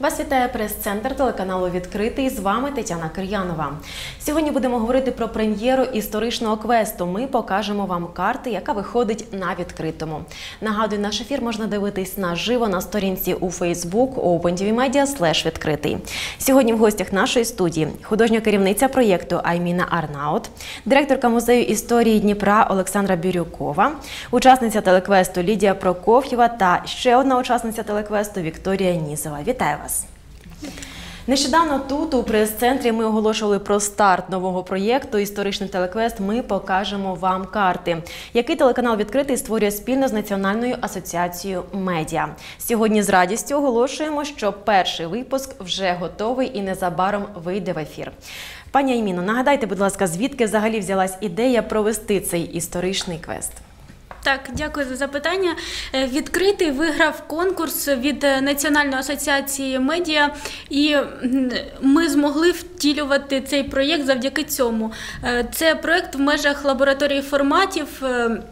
Вас вітає прес-центр телеканалу «Відкритий». З вами Тетяна Кир'янова. Сьогодні будемо говорити про прем'єру історичного квесту. Ми покажемо вам карти, яка виходить на відкритому. Нагадую, наш ефір можна дивитись наживо на сторінці у Facebook opentvmedia/відкритий. Сьогодні в гостях нашої студії художня керівниця проєкту Айміна Арнаут, директорка музею історії Дніпра Олександра Бірюкова, учасниця телеквесту Лідія Прокоф'єва та ще одна учасниця телеквесту Вікторія Нізова. Вітаю вас! Нещодавно тут, у прес-центрі, ми оголошували про старт нового проєкту «Історичний телеквест. Ми покажемо вам карти», який телеканал «Відкритий» створює спільно з Національною асоціацією медіа. Сьогодні з радістю оголошуємо, що перший випуск вже готовий і незабаром вийде в ефір. Пані Айміно, нагадайте, будь ласка, звідки взагалі взялась ідея провести цей історичний квест? Так, дякую за запитання. «Відкритий» виграв конкурс від Національної асоціації медіа, і ми змогли втілювати цей проєкт завдяки цьому. Це проєкт в межах лабораторії форматів.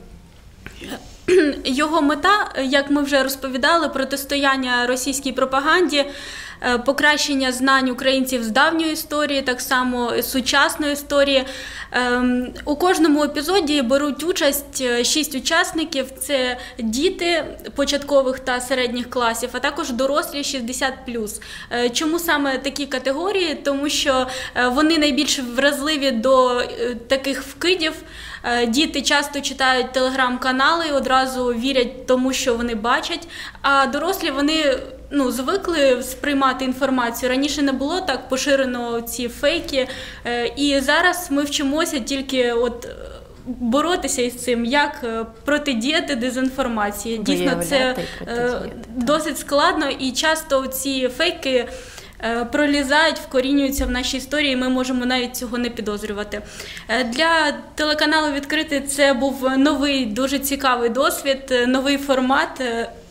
Його мета, як ми вже розповідали, протистояння російській пропаганді, покращення знань українців з давньої історії, так само сучасної історії. У кожному епізоді беруть участь 6 учасників. Це діти початкових та середніх класів, а також дорослі 60+. Чому саме такі категорії? Тому що вони найбільш вразливі до таких вкидів. Діти часто читають телеграм-канали і одразу вірять тому, що вони бачать, а дорослі вони звикли сприймати інформацію. Раніше не було так поширено ці фейки, і зараз ми вчимося тільки боротися із цим, як протидіяти дезінформації. Дійсно, це досить складно, і часто ці фейки пролізають, вкорінюються в нашій історії, і ми можемо навіть цього не підозрювати. Для телеканалу «Відкритий» це був новий, дуже цікавий досвід, новий формат.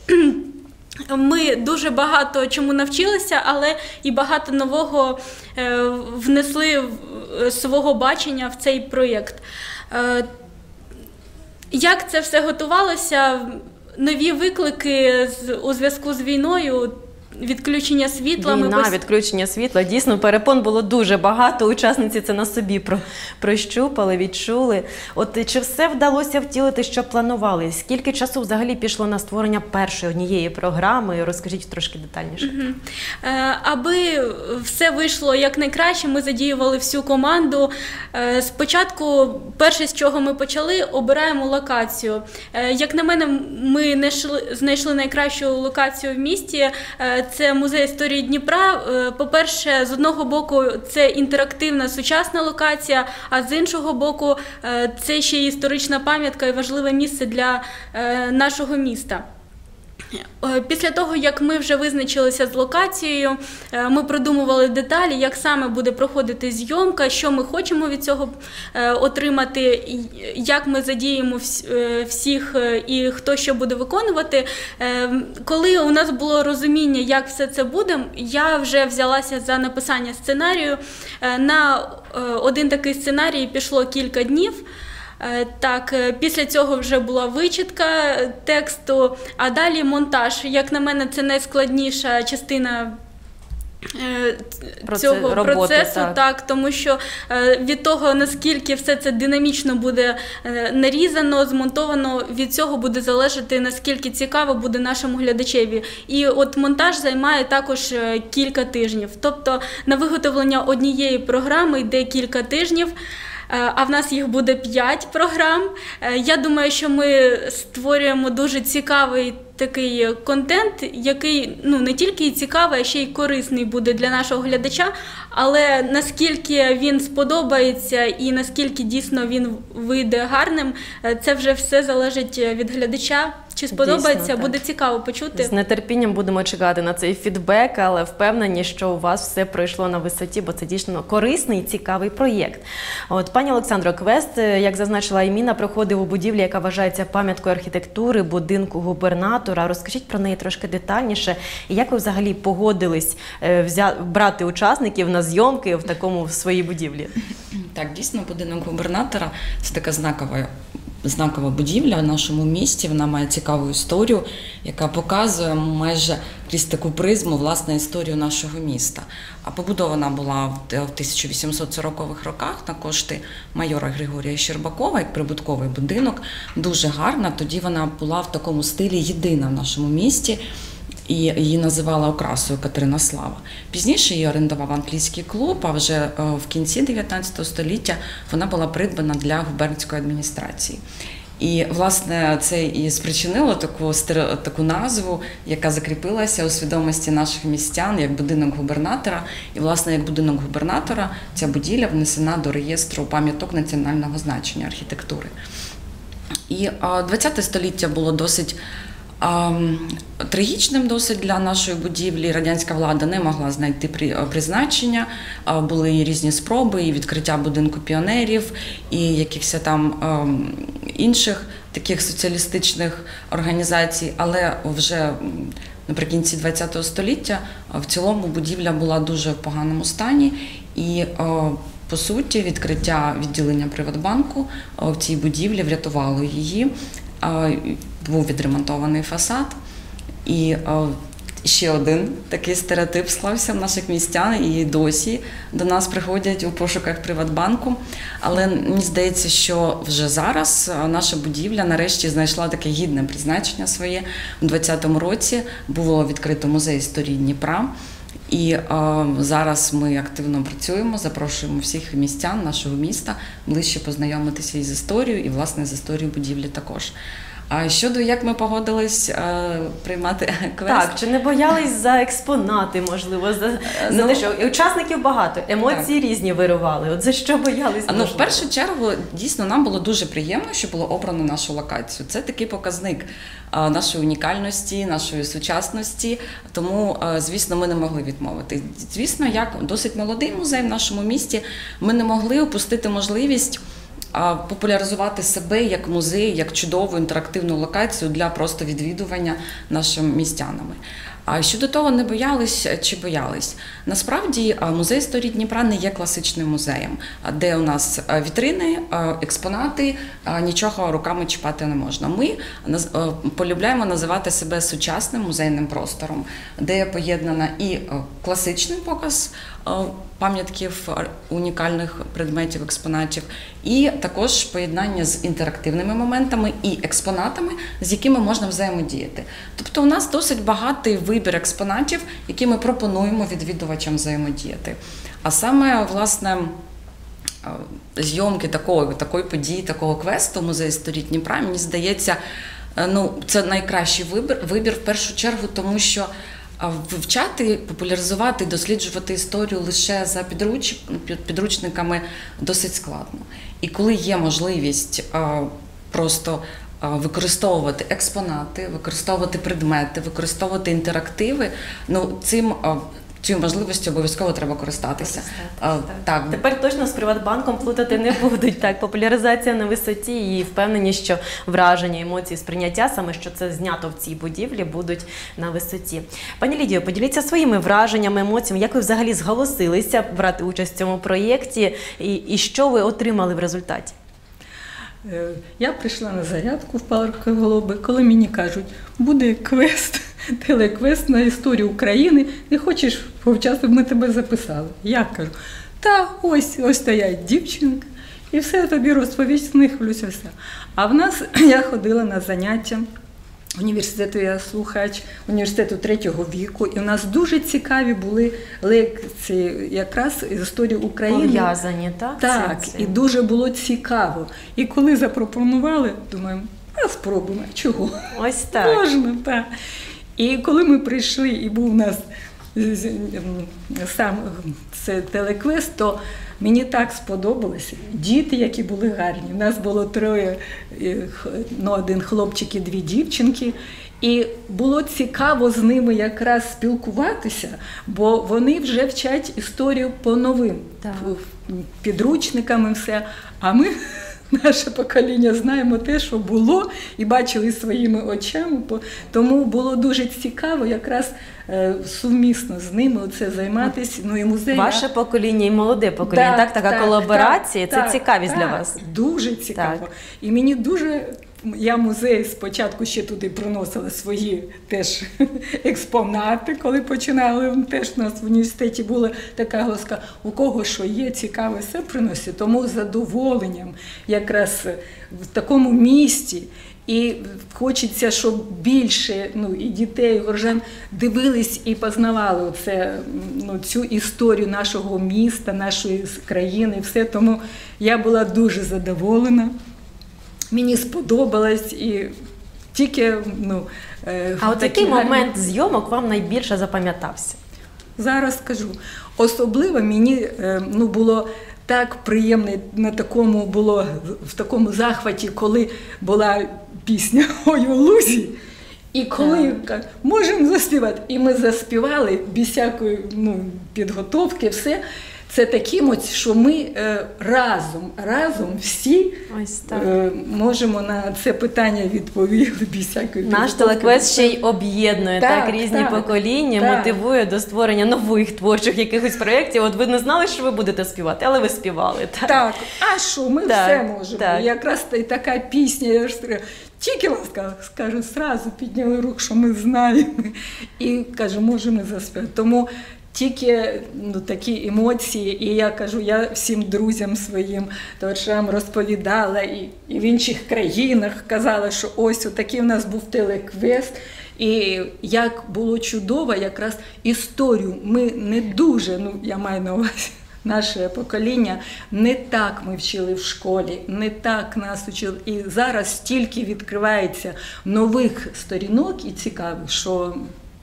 Ми дуже багато чому навчилися, але і багато нового внесли свого бачення в цей проєкт. Як це все готувалося? Нові виклики у зв'язку з війною, відключення світла. Відключення світла. Дійсно, перепон було дуже багато. Учасниці це на собі прощупали, відчули. Чи все вдалося втілити, що планували? Скільки часу взагалі пішло на створення першої однієї програми? Розкажіть трошки детальніше. Аби все вийшло якнайкраще, ми задіювали всю команду. Спочатку, перше, з чого ми почали, обираємо локацію. Як на мене, ми знайшли найкращу локацію в місті. Це музей історії Дніпра. По-перше, з одного боку, це інтерактивна сучасна локація, а з іншого боку, це ще й історична пам'ятка і важливе місце для нашого міста. Після того, як ми вже визначилися з локацією, ми продумували деталі, як саме буде проходити зйомка, що ми хочемо від цього отримати, як ми задіємо всіх і хто що буде виконувати. Коли у нас було розуміння, як все це буде, я вже взялася за написання сценарію. На один такий сценарій пішло кілька днів. Так, після цього вже була вичитка тексту, а далі монтаж. Як на мене, це найскладніша частина цього процесу, так, тому що від того, наскільки все це динамічно буде нарізано, змонтовано, від цього буде залежати, наскільки цікаво буде нашому глядачеві. І монтаж займає також кілька тижнів. Тобто на виготовлення однієї програми йде кілька тижнів, а в нас їх буде 5 програм. Я думаю, що ми створюємо дуже цікавий такий контент, який не тільки цікавий, а ще й корисний буде для нашого глядача, але наскільки він сподобається і наскільки дійсно він вийде гарним, це вже все залежить від глядача. Чи сподобається, дійсно, буде цікаво почути. З нетерпінням будемо чекати на цей фідбек, але впевнені, що у вас все пройшло на висоті, бо це дійсно корисний і цікавий проєкт. Пані Олександро, квест, як зазначила Айміна, проходив у будівлі, яка вважається пам'яткою архітектури, будинку губернатора. Розкажіть про неї трошки детальніше. І як ви взагалі погодились брати учасників на зйомки в своїй будівлі? Так, дійсно, будинок губернатора – це така знакова знакова будівля в нашому місті. Вона має цікаву історію, яка показує майже крізь таку призму, власне, історію нашого міста. А побудована була в 1840-х роках на кошти майора Григорія Щербакова, як прибутковий будинок. Дуже гарна. Тоді вона була в такому стилі єдина в нашому місті. І її називала окрасою Катерина Слава. Пізніше її орендував англійський клуб, а вже в кінці 19 століття вона була придбана для губернської адміністрації. І, власне, це і спричинило таку назву, яка закріпилася у свідомості наших містян як будинок губернатора. І, власне, як будинок губернатора ця будівля внесена до реєстру пам'яток національного значення архітектури. І 20 століття було досить трагічним для нашої будівлі. Радянська влада не могла знайти призначення, були різні спроби і відкриття будинку піонерів, і якихось там інших таких соціалістичних організацій, але вже наприкінці ХХ століття в цілому будівля була дуже в поганому стані, і по суті відкриття відділення Приватбанку в цій будівлі врятувало її. Був відремонтований фасад, і ще один такий стереотип склався в наших містян, і досі до нас приходять у пошуках Приватбанку. Але мені здається, що вже зараз наша будівля нарешті знайшла таке гідне призначення своє. У 2020 році було відкрито музей історії Дніпра. І зараз ми активно працюємо, запрошуємо всіх містян нашого міста ближче познайомитися із історією і, власне, з історією будівлі також. А щодо, як ми погодились приймати квест? Так, чи не боялись за експонати, можливо, за те, що учасників багато, емоції різні вирували. От за що боялись? В першу чергу, дійсно, нам було дуже приємно, що було обрано нашу локацію. Це такий показник нашої унікальності, нашої сучасності, тому, звісно, ми не могли відмовити. Звісно, як досить молодий музей в нашому місті, ми не могли упустити можливість популяризувати себе як музей, як чудову інтерактивну локацію для просто відвідування нашими містянами. А щодо того, не боялись чи боялись? Насправді, музей історії Дніпра не є класичним музеєм, де у нас вітрини, експонати, нічого руками чіпати не можна. Ми полюбляємо називати себе сучасним музейним простором, де поєднана і класичний показ пам'ятків, унікальних предметів, експонатів, і також поєднання з інтерактивними моментами і експонатами, з якими можна взаємодіяти. Тобто у нас досить багатий вибір експонатів, які ми пропонуємо відвідувачам взаємодіяти. А саме, власне, зйомки такої події, такого квесту «Музей історії Дніпра», мені здається, це найкращий вибір в першу чергу, тому що вивчати, популяризувати, досліджувати історію лише за підручниками досить складно. І коли є можливість просто використовувати експонати, використовувати предмети, використовувати інтерактиви, цією можливістю обов'язково треба користатися. Так. Тепер точно з Приватбанком плутати не будуть. Так, популяризація на висоті і впевнені, що враження, емоції, сприйняття, саме що це знято в цій будівлі, будуть на висоті. Пані Лідіо, поділіться своїми враженнями, емоціями, як ви взагалі зголосилися брати участь в цьому проєкті і що ви отримали в результаті? Я прийшла на зарядку в парк Голуби, коли мені кажуть, буде квест, телеквест на історію України, не хочеш повчасно, ми тебе записали. Я кажу, ось стоять дівчинка, і все тобі розповість, не хвилюйся все. А в нас, я ходила на заняття університету, я слухач університету 3-го віку, і у нас дуже цікаві були лекції якраз з історії України. Пов'язані, так? Так, і дуже було цікаво. І коли запропонували, думаю, спробуємо, чого? Ось так. Можна, так. І коли ми прийшли, і був у нас сам це телеквест, то мені так сподобалося. Діти, які були гарні. У нас було 3, один хлопчик і 2 дівчинки. І було цікаво з ними якраз спілкуватися, бо вони вже вчать історію по новим підручникам і все. А ми наше покоління знаємо те, що було, і бачили своїми очами. Тому було дуже цікаво якраз сумісно з ними оце займатися. Ну, і музей. Ваше покоління і молоде покоління, так? Така колаборація, це цікавість для вас. Дуже цікаво. І мені дуже... Я музей спочатку ще туди приносила свої теж експонати, коли починали. Теж у нас в університеті була така гласка, у кого що є, цікаве, все приносить. Тому з задоволенням якраз в такому місті. І хочеться, щоб більше і дітей, і горожан дивились і познавали оце, цю історію нашого міста, нашої країни. Все. Тому я була дуже задоволена. Мені сподобалось і тільки, А от який момент зйомок вам найбільше запам'ятався? Зараз скажу. Особливо мені було так приємно, в такому захваті, коли була пісня «Ой, у лузі», і коли можемо заспівати. І ми заспівали без всякої підготовки, все. Це такі емоції, що ми разом всі можемо на це питання відповісти без всякої підготовки. Наш телеквест ще й об'єднує різні покоління, мотивує до створення нових творчих якихось проєктів. От ви не знали, що ви будете співати, але ви співали. Так, а що, ми все можемо. Якраз така пісня, я ж тільки вам скажу, зразу підняли руку, що ми знаємо, і кажу, можемо заспівати. Тому тільки такі емоції, і я кажу, я всім друзям своїм, товаришам розповідала, і в інших країнах казала, що ось такий у нас був телеквест, і як було чудово якраз історію. Ми не дуже, я маю на увазі, наше покоління, не так ми вчили в школі, не так нас вчили. І зараз стільки відкривається нових сторінок і цікавих, що...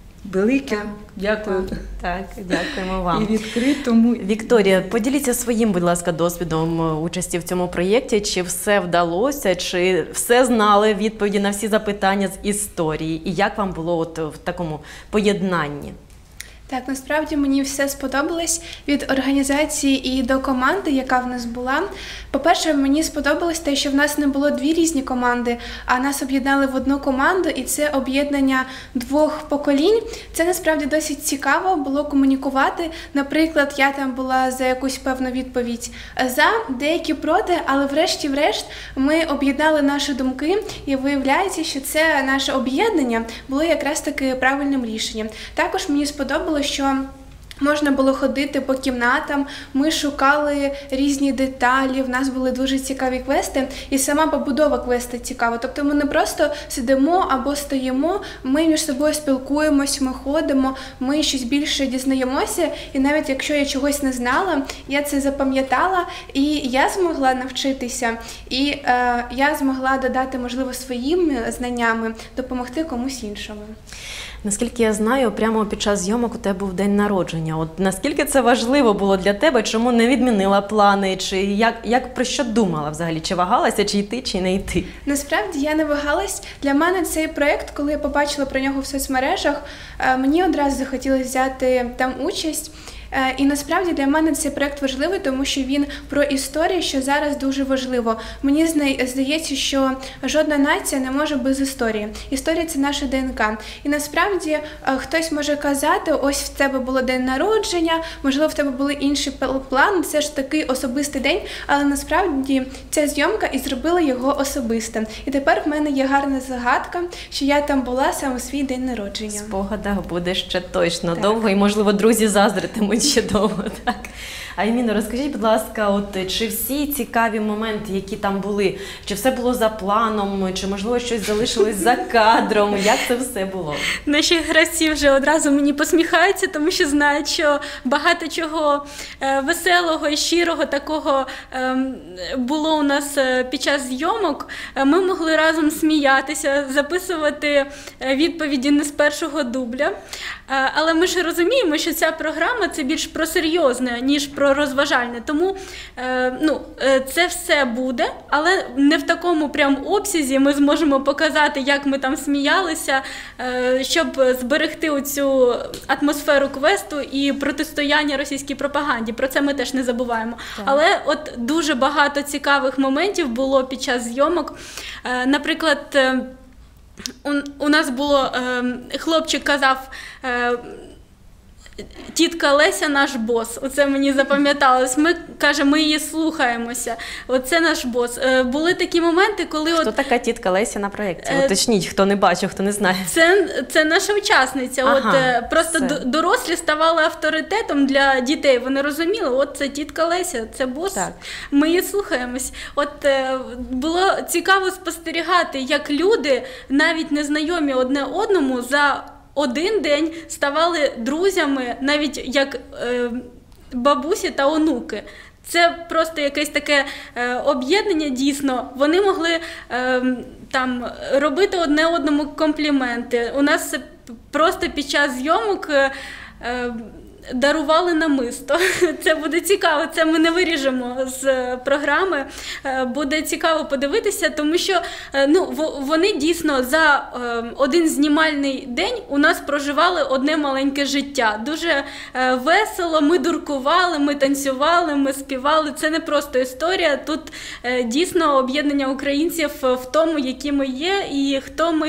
Велике дякую. Так, дякуємо вам. І відкритому. Вікторія, поділіться своїм, будь ласка, досвідом участі в цьому проєкті. Чи все вдалося, чи все знали відповіді на всі запитання з історії? І як вам було в такому поєднанні? Так, насправді мені все сподобалось від організації і до команди, яка в нас була. По-перше, мені сподобалось те, що в нас не було дві різні команди, а нас об'єднали в одну команду, і це об'єднання двох поколінь. Це насправді досить цікаво було комунікувати. Наприклад, я там була за якусь певну відповідь за, деякі проти, але врешті-решт ми об'єднали наші думки, і виявляється, що це наше об'єднання було якраз таки правильним рішенням. Також мені сподобалось, що можна було ходити по кімнатам, ми шукали різні деталі, в нас були дуже цікаві квести, і сама побудова квесту цікава. Тобто ми не просто сидимо або стоїмо, ми між собою спілкуємось, ми ходимо, ми щось більше дізнаємося, і навіть якщо я чогось не знала, я це запам'ятала, і я змогла навчитися, і я змогла додати, можливо, своїми знаннями, допомогти комусь іншому. Наскільки я знаю, прямо під час зйомок у тебе був день народження. От наскільки це важливо було для тебе, чому не відмінила плани, чи як про що думала взагалі? Чи вагалася, чи йти, чи не йти? Насправді я не вагалась. Для мене цей проєкт, коли я побачила про нього в соцмережах, мені одразу захотілося взяти там участь. І насправді для мене цей проєкт важливий, тому що він про історію, що зараз дуже важливо. Мені здається, що жодна нація не може без історії. Історія – це наша ДНК. І насправді хтось може казати, ось в тебе було день народження, можливо, в тебе були інші плани, це ж такий особистий день, але насправді ця зйомка і зробила його особистим. І тепер в мене є гарна загадка, що я там була саме у свій день народження. В спогадах буде ще точно довго, і, можливо, друзі заздритимуть ще довго, так? Айміно, розкажіть, будь ласка, чи всі цікаві моменти, які там були, чи все було за планом, чи, можливо, щось залишилось за кадром, як це все було? Наші гравці вже одразу мені посміхаються, тому що знають, що багато чого веселого і щирого такого було у нас під час зйомок. Ми могли разом сміятися, записувати відповіді не з першого дубля. Але ми ж розуміємо, що ця програма – це більш про серйозне, ніж про розважальне. Тому це все буде, але не в такому прям обсязі ми зможемо показати, як ми там сміялися, щоб зберегти оцю атмосферу квесту і протистояння російській пропаганді. Про це ми теж не забуваємо. Так. Але от дуже багато цікавих моментів було під час зйомок. Наприклад, у нас було, хлопчик казав, тітка Леся наш бос. Оце мені запам'яталось. Ми її слухаємося. Оце наш бос. Були такі моменти, коли... Хто така тітка Леся на проєкті? Уточніть, хто не бачив, хто не знає. Це наша учасниця. Ага, просто дорослі ставали авторитетом для дітей. Вони розуміли, от це тітка Леся, це бос. Так. Ми її слухаємось. Було цікаво спостерігати, як люди, навіть незнайомі одне одному, за один день ставали друзями, навіть як бабусі та онуки. Це просто якесь таке об'єднання, дійсно. Вони могли робити одне одному компліменти. У нас просто під час зйомок дарували намисто. Це буде цікаво, це ми не виріжемо з програми. Буде цікаво подивитися, тому що вони дійсно за один знімальний день у нас проживали одне маленьке життя. Дуже весело, ми дуркували, ми танцювали, ми співали. Це не просто історія, тут дійсно об'єднання українців в тому, які ми є і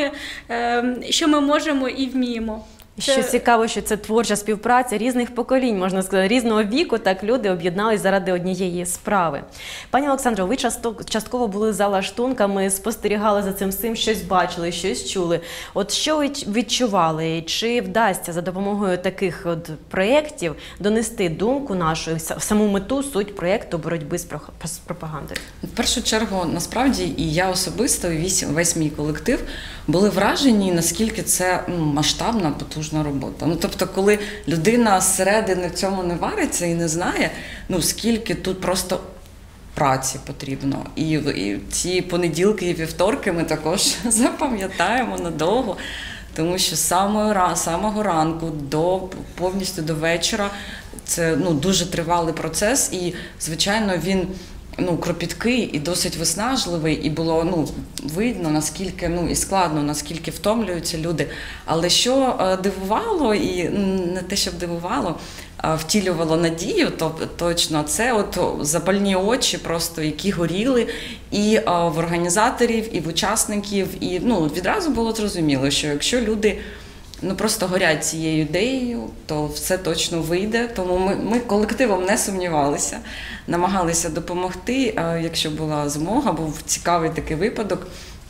що ми можемо і вміємо. Що цікаво, що це творча співпраця різних поколінь, можна сказати, різного віку, так люди об'єднались заради однієї справи. Пані Олександро, ви частково були за лаштунками, спостерігали за цим всім, щось бачили, щось чули. От що ви відчували? Чи вдасться за допомогою таких проєктів донести думку нашу, саму мету, суть проєкту боротьби з пропагандою? В першу чергу, насправді, і я особисто, і весь мій колектив були вражені, наскільки це масштабна, потужна робота. Тобто, коли людина зсередини в цьому не вариться і не знає, скільки тут просто праці потрібно. І ці понеділки і вівторки ми також запам'ятаємо надовго, тому що з самого ранку повністю до вечора це дуже тривалий процес, і, звичайно, він кропіткий і досить виснажливий, і було видно, наскільки і складно, наскільки втомлюються люди. Але що дивувало, і не те, щоб дивувало, втілювало надію, то точно це запальні очі, просто які горіли і в організаторів, і в учасників, і відразу було зрозуміло, що якщо люди просто горять цією ідеєю, то все точно вийде. Тому ми колективом не сумнівалися, намагалися допомогти, якщо була змога. Був цікавий такий випадок,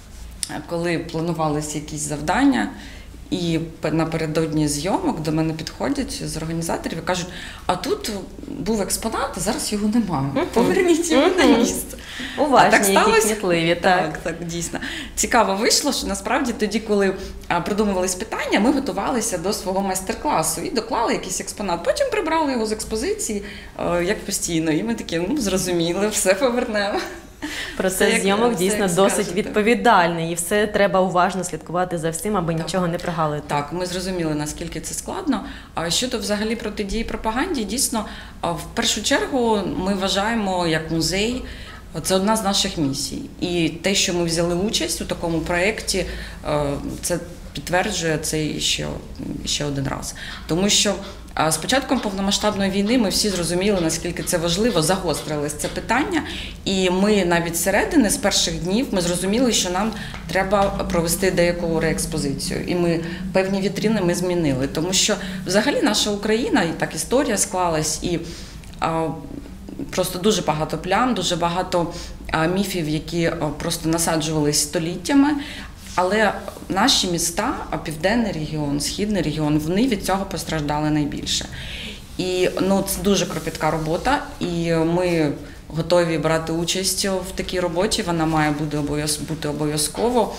коли планувалися якісь завдання, і напередодні зйомок до мене підходять з організаторів і кажуть, а тут був експонат, а зараз його немає. Поверніть його на місце. Уважні, які кмітливі. Так, дійсно. Цікаво вийшло, що насправді тоді, коли придумувались питання, ми готувалися до свого майстер-класу і доклали якийсь експонат. Потім прибрали його з експозиції, як постійно. І ми такі, зрозуміли, все повернемо. Процес зйомок дійсно досить відповідальний, і все треба уважно слідкувати за всім, аби нічого не прогалити. Так, ми зрозуміли, наскільки це складно. А щодо взагалі протидії пропаганді, дійсно, в першу чергу ми вважаємо, як музей, це одна з наших місій. І те, що ми взяли участь у такому проєкті, це підтверджує це ще один раз. Тому що з початком повномасштабної війни ми всі зрозуміли, наскільки це важливо, загострилось це питання. І ми навіть зсередини, з перших днів, ми зрозуміли, що нам треба провести деяку реекспозицію. І ми певні вітрини ми змінили. Тому що взагалі наша Україна, і так історія склалась, і просто дуже багато плям, дуже багато міфів, які просто насаджувались століттями. Але наші міста, Південний регіон, Східний регіон, вони від цього постраждали найбільше. І це дуже кропітка робота, і ми готові брати участь в такій роботі, вона має бути обов'язково,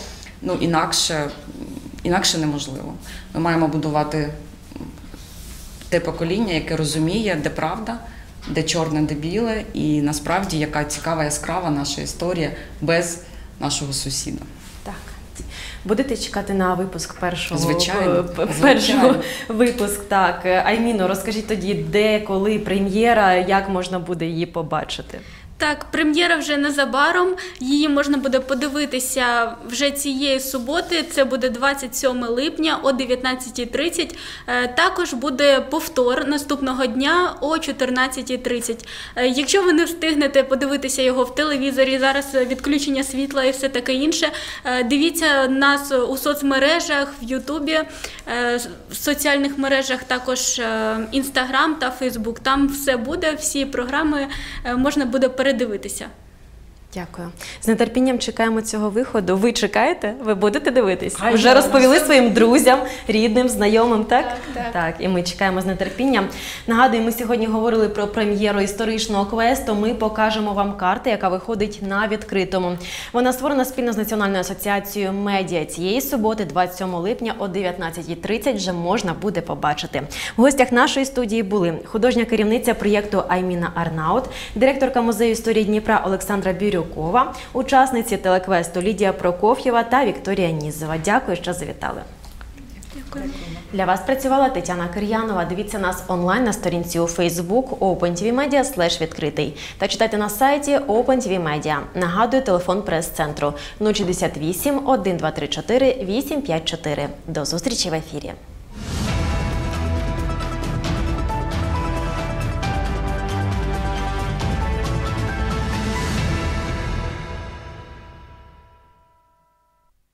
інакше неможливо. Ми маємо будувати те покоління, яке розуміє, де правда, де чорне, де біле, і насправді яка цікава, яскрава наша історія без нашого сусіда. Так. Будете чекати на випуск першого? Звичайно. Першого випуск, так. Айміно, розкажіть тоді, де, коли прем'єра, як можна буде її побачити? Так, прем'єра вже незабаром, її можна буде подивитися вже цієї суботи, це буде 27 липня о 19:30. Також буде повтор наступного дня о 14:30. Якщо ви не встигнете подивитися його в телевізорі, зараз відключення світла і все таке інше, дивіться нас у соцмережах, в Ютубі, в соціальних мережах, також Інстаграм та Фейсбук. Там все буде, всі програми можна буде передивитися. Дякую. З нетерпінням чекаємо цього виходу. Ви чекаєте? Ви будете дивитись? Хай Вже я розповіли вас. своїм друзям, рідним, знайомим, так? Так. Так, і ми чекаємо з нетерпінням. Нагадую, ми сьогодні говорили про прем'єру історичного квесту. Ми покажемо вам карти, яка виходить на відкритому. Вона створена спільно з Національною асоціацією медіа. Цієї суботи, 27 липня о 19:30 вже можна буде побачити. В гостях нашої студії були художня керівниця проєкту Айміна Арнаут, директорка музею історії Дніпра Олександра Бюрюкова, учасниці телеквесту Лідія Прокоф'єва та Вікторія Нізова. Дякую, що завітали. Дякую. Для вас працювала Тетяна Кир'янова. Дивіться нас онлайн на сторінці у Facebook OpenTVMedia/відкритий та читайте на сайті OpenTVMedia. Нагадую, телефон прес-центру 068 1234 854. До зустрічі в ефірі.